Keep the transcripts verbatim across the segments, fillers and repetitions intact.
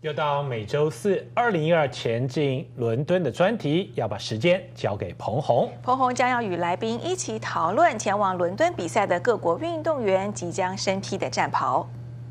又到每周四二零一二前进伦敦的专题，要把时间交给彭宏。 彭宏将要与来宾一起讨论前往伦敦比赛的各国运动员即将身披的战袍。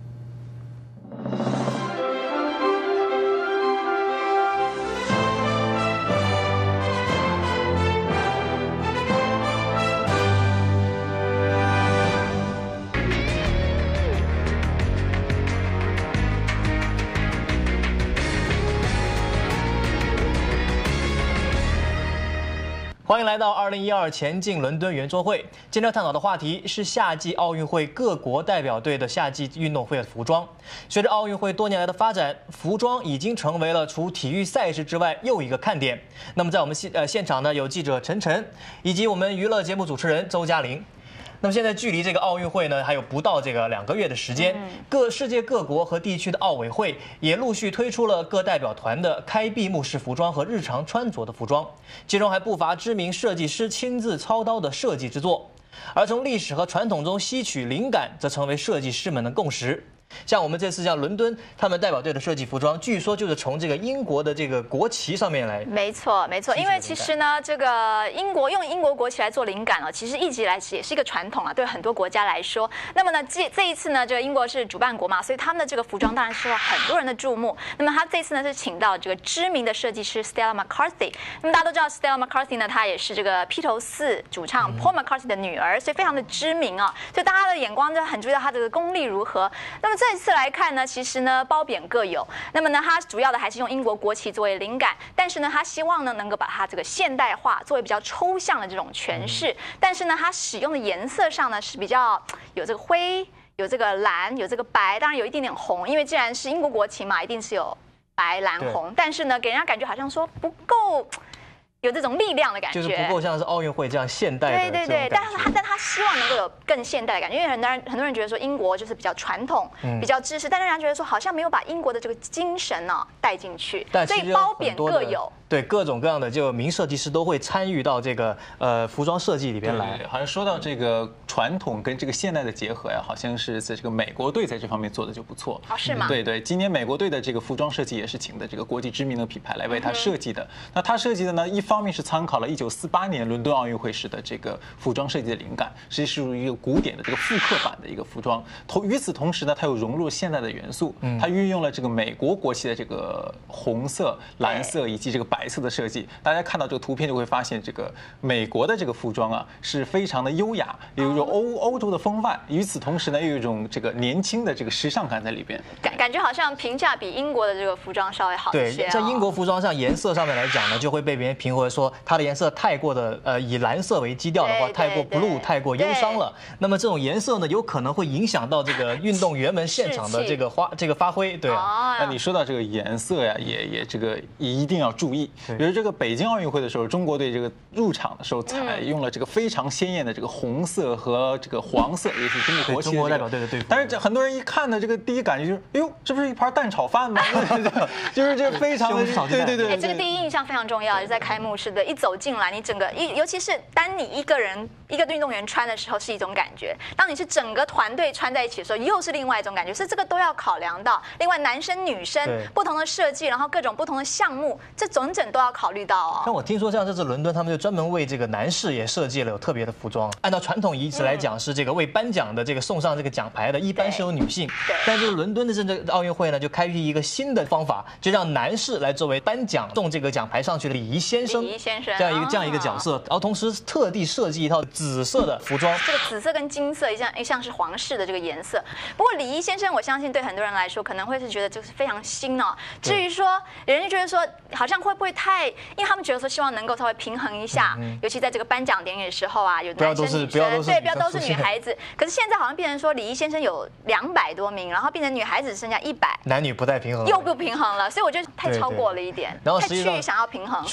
欢迎来到二零一二前进伦敦圆桌会。今天要探讨的话题是夏季奥运会各国代表队的夏季运动会的服装。随着奥运会多年来的发展，服装已经成为了除体育赛事之外又一个看点。那么在我们现呃现场呢，有记者陈晨，以及我们娱乐节目主持人周嘉玲。那么现在距离这个奥运会呢，还有不到这个两个月的时间，各世界各国和地区的奥委会也陆续推出了各代表团的开闭幕式服装和日常穿着的服装，其中还不乏知名设计师亲自操刀的设计之作。而从历史和传统中吸取灵感，则成为设计师们的共识。像我们这次像伦敦他们代表队的设计服装，据说就是从这个英国的这个国旗上面来。 没错，没错，因为其实呢，这个英国用英国国旗来做灵感哦，其实一直以来也是一个传统啊，对很多国家来说。那么呢，这这一次呢，这个英国是主办国嘛，所以他们的这个服装当然受到很多人的注目。那么他这次呢是请到这个知名的设计师 Stella McCarthy。那么大家都知道 Stella McCarthy 呢，她也是这个披头四主唱 Paul McCartney 的女儿，所以非常的知名啊，所以大家的眼光就很注意到她这个功力如何。那么这一次来看呢，其实呢褒贬各有。那么呢，他主要的还是用英国国旗作为灵感，但是呢，他希望呢能够把它这个现代化，作为比较抽象的这种诠释。但是呢，他使用的颜色上呢是比较有这个灰，有这个蓝，有这个白，当然有一点点红，因为既然是英国国旗嘛，一定是有白、蓝、红。但是呢，给人家感觉好像说不够。有这种力量的感觉， 就是不够像是奥运会这样现代的。 对对对，但是他但他希望能够有更现代的感觉，因为很多人很多人觉得说英国就是比较传统、嗯、比较知识，但是人家觉得说好像没有把英国的这个精神呢、啊、带进去，所以褒贬各有。 对，各种各样的就名设计师都会参与到这个呃服装设计里边来。 对对对，好像说到这个传统跟这个现代的结合呀，好像是在这个美国队在这方面做的就不错。 哦，是吗？ 对对，今年美国队的这个服装设计也是请的这个国际知名的品牌来为他设计的。嗯、那他设计的呢，一方面是参考了一九四八年伦敦奥运会时的这个服装设计的灵感，实际是属于一个古典的这个复刻版的一个服装。同与此同时呢，它又融入现代的元素，它运用了这个美国国旗的这个红色、蓝色以及这个白色的设计。大家看到这个图片就会发现，这个美国的这个服装啊是非常的优雅，有一种欧欧洲的风范。与此同时呢，又有一种这个年轻的这个时尚感在里边。 感感觉好像评价比英国的这个服装稍微好一些、哦。 对，在英国服装上颜色上面来讲呢，就会被别人评为说它的颜色太过的呃以蓝色为基调的话，太过 blue 太过忧伤了。那么这种颜色呢，有可能会影响到这个运动员们现场的这个发这个发挥。对啊， 那你说到这个颜色呀，也也这个也一定要注意。比如这个北京奥运会的时候，中国队这个入场的时候采用了这个非常鲜艳的这个红色和这个黄色，也是中国国旗、 中国代表队的队服。 但是这很多人一看呢，这个第一感觉就是，哎呦，这不是一盘蛋炒饭吗？就是这非常的对对对。 哎，这个第一印象非常重要，就在开幕式的一走进来，你整个一尤其是当你一个人一个运动员穿的时候是一种感觉，当你是整个团队穿在一起的时候又是另外一种感觉，所以这个都要考量到。另外，男生女生不同的设计，然后各种不同的项目，这整整都要考虑到哦。 但我听说像这次伦敦，他们就专门为这个男士也设计了有特别的服装。按照传统仪式来讲，是这个为颁奖的这个送上这个奖牌的，一般是有女性。但是伦敦的这个奥运会呢，就开辟一个新的方法，就让男士来作为颁奖送这个奖牌上去的礼仪先生， 礼仪先生这样一个这样一个角色，然后同时特地设计一套紫色的服装。 这个紫色跟金色一向一向是皇室的这个颜色。不过礼仪先生，我相信对很多人来说可能会是觉得这是非常新哦。至于说，有人觉得说好像会不会太，因为他们觉得说希望能够稍微平衡一下，嗯、尤其在这个颁奖典礼的时候啊，有男生女生，对，不要都是女孩子。可是现在好像变成说礼仪先生有两百多名，然后变成女孩子只剩下一百， 男女不太平衡， 又不平衡了，所以我觉得太超过了一点， 然后太去想要平衡。 除了像这种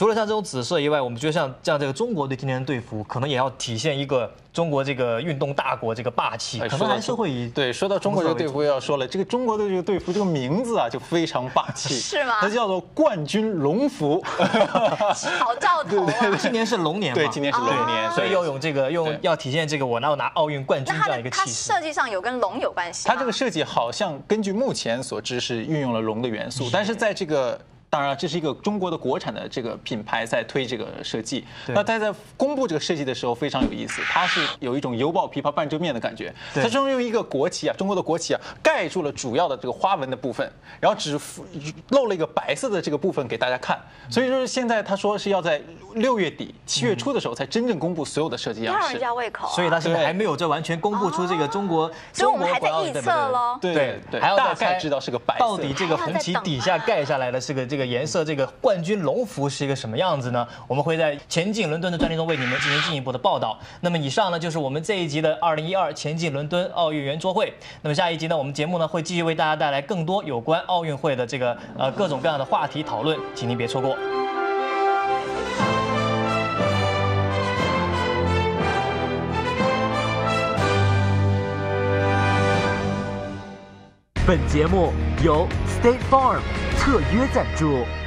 紫色以外，我们觉得像像这个中国队今天的队服，可能也要体现一个中国这个运动大国这个霸气，可能还是会以对。说到中国这个队服，又要说了，这个中国队这个队服这个名字啊，就非常霸气， 是吗？ 它叫做冠军龙服， 好兆头啊！ 今年是龙年嘛， 对，今年是龙年， 所以要用这个用要体现这个我要拿奥运冠军那它这样一个的它气势。 设计上有跟龙有关系吗？ 它这个设计好像根据目前所知是运用了龙的元素，但是在这个。当然，这是一个中国的国产的这个品牌在推这个设计。那它在公布这个设计的时候非常有意思，它是有一种犹抱琵琶半遮面的感觉。它中用一个国旗啊，中国的国旗啊，盖住了主要的这个花纹的部分，然后只露了一个白色的这个部分给大家看。所以说现在他说是要在六月底、七月初的时候才真正公布所有的设计样式。 吊人家胃口啊。 所以他现在还没有这完全公布出这个中国， 所以我们还在臆测喽。 对对对， 还要大再猜概知道是个白色。 到底这个红旗底下盖下来的这个这个颜色，这个冠军龙服是一个什么样子呢？我们会在前进伦敦的专题中为你们进行进一步的报道。那么以上呢就是我们这一集的二零一二前进伦敦奥运圆桌会。那么下一集呢，我们节目呢会继续为大家带来更多有关奥运会的这个呃各种各样的话题讨论，请您别错过。 本节目由 State Farm 特约赞助。